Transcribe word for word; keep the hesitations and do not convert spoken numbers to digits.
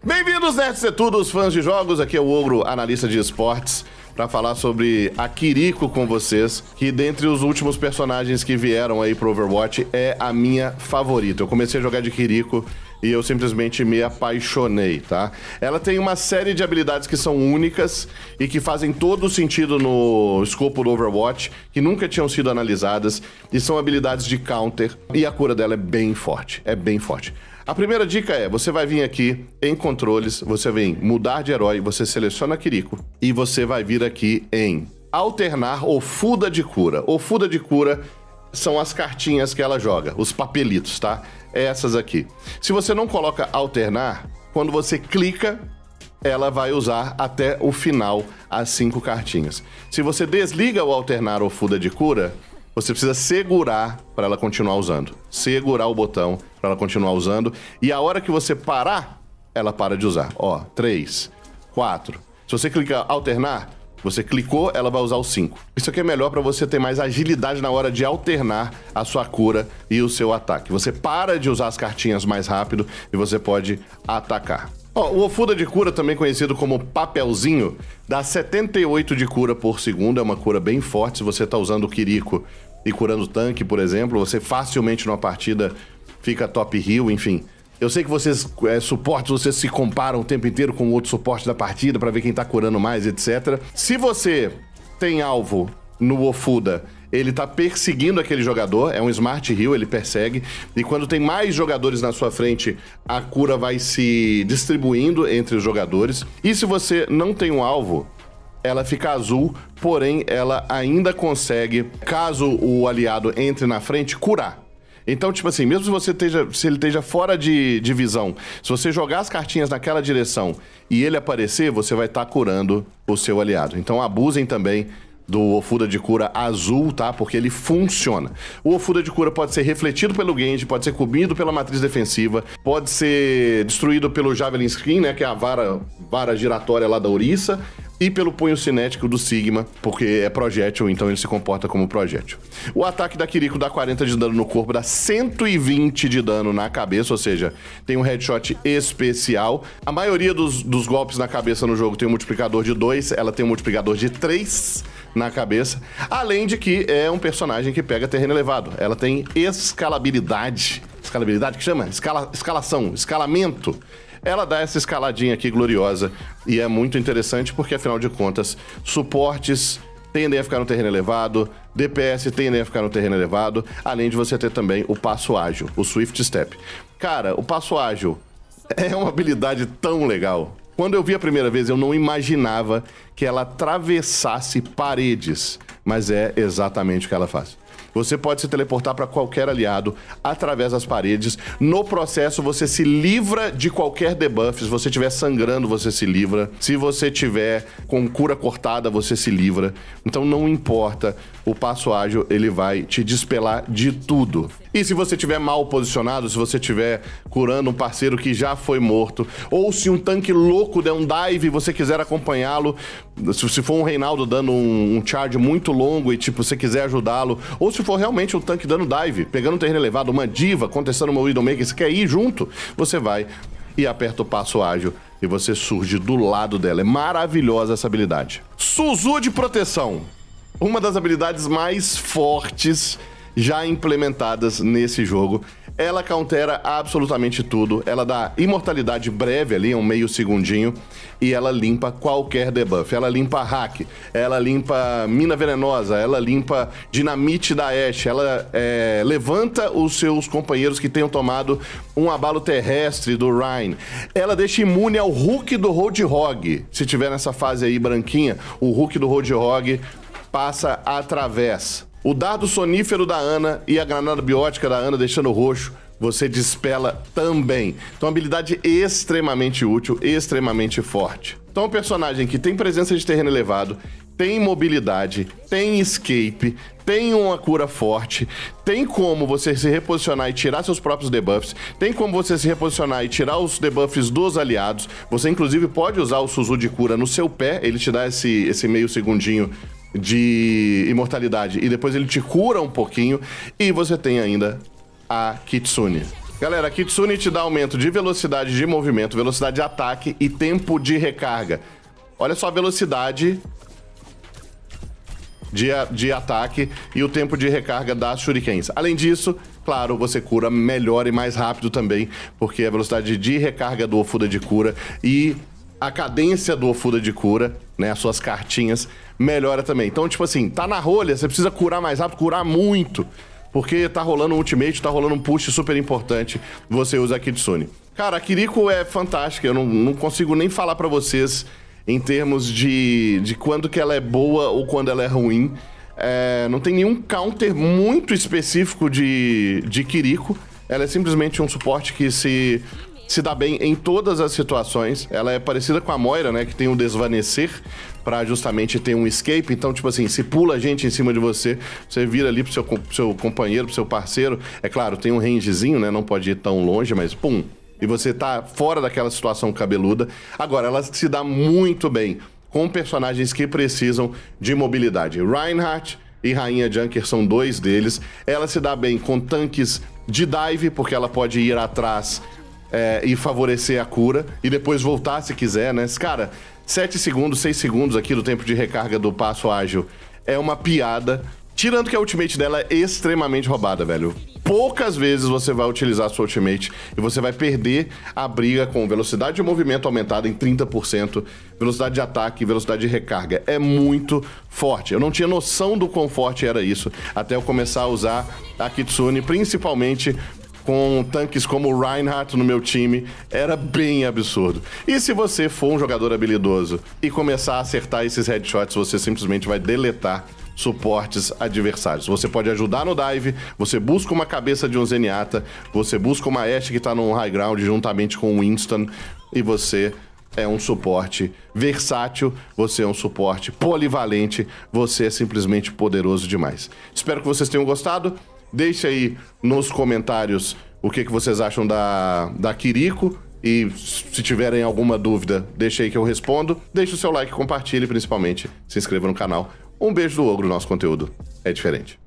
Bem-vindos, nerds e tudo, os fãs de jogos. Aqui é o Ogro, analista de esportes, para falar sobre a Kiriko com vocês, que dentre os últimos personagens que vieram aí pro Overwatch é a minha favorita. Eu comecei a jogar de Kiriko e eu simplesmente me apaixonei, tá? Ela tem uma série de habilidades que são únicas e que fazem todo sentido no escopo do Overwatch, que nunca tinham sido analisadas, e são habilidades de counter, e a cura dela é bem forte, é bem forte. A primeira dica é, você vai vir aqui em controles, você vem mudar de herói, você seleciona a Kiriko e você vai vir aqui em alternar ou fuda de cura. O fuda de cura são as cartinhas que ela joga, os papelitos, tá? Essas aqui. Se você não coloca alternar, quando você clica, ela vai usar até o final as cinco cartinhas. Se você desliga o alternar ou fuda de cura, você precisa segurar para ela continuar usando. Segurar o botão para ela continuar usando. E a hora que você parar, ela para de usar. Ó, três, quatro. Se você clicar alternar, você clicou, ela vai usar o cinco. Isso aqui é melhor para você ter mais agilidade na hora de alternar a sua cura e o seu ataque. Você para de usar as cartinhas mais rápido e você pode atacar. Ó, o Ofuda de cura, também conhecido como papelzinho, dá setenta e oito de cura por segundo, é uma cura bem forte. Se você tá usando o Kiriko e curando tanque, por exemplo, você facilmente numa partida fica top heal, enfim. Eu sei que vocês, é, suportes, vocês se comparam o tempo inteiro com o outro suporte da partida pra ver quem tá curando mais, etcétera. Se você tem alvo no Ofuda, ele tá perseguindo aquele jogador, é um Smart Heal, ele persegue, e quando tem mais jogadores na sua frente, a cura vai se distribuindo entre os jogadores. E se você não tem um alvo, ela fica azul, porém ela ainda consegue, caso o aliado entre na frente, curar. Então, tipo assim, mesmo se você esteja, se ele esteja fora de, de visão, se você jogar as cartinhas naquela direção e ele aparecer, você vai estar curando o seu aliado. Então abusem também do Ofuda de cura azul, tá? Porque ele funciona. O Ofuda de cura pode ser refletido pelo Genji, pode ser comido pela matriz defensiva, pode ser destruído pelo Javelin Screen, né? Que é a vara, vara giratória lá da Orisa, e pelo punho cinético do Sigma, porque é projétil, então ele se comporta como projétil. O ataque da Kiriko dá quarenta de dano no corpo, dá cento e vinte de dano na cabeça, ou seja, tem um headshot especial. A maioria dos, dos golpes na cabeça no jogo tem um multiplicador de dois, ela tem um multiplicador de três na cabeça, além de que é um personagem que pega terreno elevado. Ela tem escalabilidade, escalabilidade que chama? Escala, escalação, escalamento. Ela dá essa escaladinha aqui gloriosa e é muito interessante porque, afinal de contas, suportes tendem a ficar no terreno elevado, D P S tendem a ficar no terreno elevado, além de você ter também o passo ágil, o Swift Step. Cara, o passo ágil é uma habilidade tão legal. Quando eu vi a primeira vez, eu não imaginava que ela atravessasse paredes, mas é exatamente o que ela faz. Você pode se teleportar para qualquer aliado através das paredes. No processo, você se livra de qualquer debuff. Se você estiver sangrando, você se livra. Se você estiver com cura cortada, você se livra. Então não importa, o passo ágil, ele vai te despelar de tudo. E se você estiver mal posicionado, se você estiver curando um parceiro que já foi morto, ou se um tanque louco der um dive e você quiser acompanhá-lo, se for um Reinaldo dando um, um charge muito longo e tipo, você quiser ajudá-lo, ou se for realmente um tanque dando dive, pegando um terreno elevado, uma diva, contestando uma Widowmaker, você quer ir junto, você vai e aperta o passo ágil e você surge do lado dela. É maravilhosa essa habilidade. Suzu de proteção. Uma das habilidades mais fortes já implementadas nesse jogo. Ela countera absolutamente tudo. Ela dá imortalidade breve ali, um meio segundinho, e ela limpa qualquer debuff. Ela limpa hack, ela limpa mina venenosa, ela limpa dinamite da Ashe, ela é, levanta os seus companheiros que tenham tomado um abalo terrestre do Rein. Ela deixa imune ao hook do Roadhog. Se tiver nessa fase aí branquinha, o hook do Roadhog passa através. O dardo sonífero da Ana e a granada biótica da Ana deixando roxo, você dispela também. Então, habilidade extremamente útil, extremamente forte. Então, um personagem que tem presença de terreno elevado, tem mobilidade, tem escape, tem uma cura forte, tem como você se reposicionar e tirar seus próprios debuffs, tem como você se reposicionar e tirar os debuffs dos aliados. Você, inclusive, pode usar o Suzu de cura no seu pé, ele te dá esse, esse meio segundinho de imortalidade e depois ele te cura um pouquinho, e você tem ainda a Kitsune. Galera, a Kitsune te dá aumento de velocidade de movimento, velocidade de ataque e tempo de recarga. Olha só a velocidade de, de ataque e o tempo de recarga das shurikens. Além disso, claro, você cura melhor e mais rápido também, porque a velocidade de recarga do Ofuda de cura e a cadência do Ofuda de cura, né, as suas cartinhas, melhora também. Então, tipo assim, tá na rolha, você precisa curar mais rápido, curar muito. Porque tá rolando um ultimate, tá rolando um push super importante, você usa a Kitsune. Cara, a Kiriko é fantástica, eu não, não consigo nem falar pra vocês em termos de, de quando que ela é boa ou quando ela é ruim. É, não tem nenhum counter muito específico de, de Kiriko. Ela é simplesmente um suporte que se, se dá bem em todas as situações. Ela é parecida com a Moira, né, que tem o desvanecer pra justamente ter um escape. Então, tipo assim, se pula gente em cima de você, você vira ali pro seu, pro seu companheiro, pro seu parceiro. É claro, tem um rangezinho, né, não pode ir tão longe, mas pum, e você tá fora daquela situação cabeluda. Agora, ela se dá muito bem com personagens que precisam de mobilidade. Reinhardt e Rainha Junker são dois deles. Ela se dá bem com tanques de dive, porque ela pode ir atrás é, e favorecer a cura, e depois voltar se quiser, né? Cara, sete segundos, seis segundos aqui do tempo de recarga do passo ágil é uma piada. Tirando que a ultimate dela é extremamente roubada, velho. Poucas vezes você vai utilizar a sua ultimate e você vai perder a briga com velocidade de movimento aumentada em trinta por cento, velocidade de ataque e velocidade de recarga. É muito forte. Eu não tinha noção do quão forte era isso até eu começar a usar a Kitsune, principalmente com tanques como o Reinhardt no meu time, era bem absurdo. E se você for um jogador habilidoso e começar a acertar esses headshots, você simplesmente vai deletar suportes adversários. Você pode ajudar no dive, você busca uma cabeça de um Zenyatta, você busca uma Ashe que tá no high ground juntamente com o Winston, e você é um suporte versátil, você é um suporte polivalente, você é simplesmente poderoso demais. Espero que vocês tenham gostado. Deixe aí nos comentários o que, que vocês acham da, da Kiriko. E se tiverem alguma dúvida, deixe aí que eu respondo. Deixe o seu like, compartilhe, principalmente se inscreva no canal. Um beijo do Ogro, nosso conteúdo é diferente.